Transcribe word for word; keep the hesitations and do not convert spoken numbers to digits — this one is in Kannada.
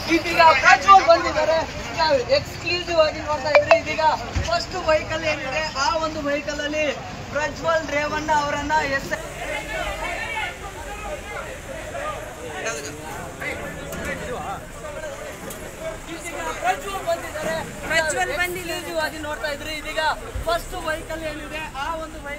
ಇದೀಗ ಪ್ರಜ್ವಲ್ ಬಂದಿದ್ದಾರೆ. ಎಕ್ಸ್ಕ್ಲೂಸಿವ್ ಆಗಿ ನೋಡ್ತಾ ಇದ್ರಿ. ಇದೀಗ ಫಸ್ಟ್ ವೆಹಿಕಲ್ ಏನಿದೆ ಆ ಒಂದು ವೆಹಿಕಲ್ ಅಲ್ಲಿ ಪ್ರಜ್ವಲ್ ರೇವಣ್ಣ ಅವರನ್ನ ಎಸ್ ಪ್ರಜ್ವಲ್ ಬಂದಿದ್ದಾರೆ. ಪ್ರಜ್ವಲ್ ಬಂದಿದ್ದೀವಿ ನೋಡ್ತಾ ಇದ್ರಿ. ಇದೀಗ ಫಸ್ಟ್ ವೆಹಿಕಲ್ ಏನಿದೆ ಆ ಒಂದು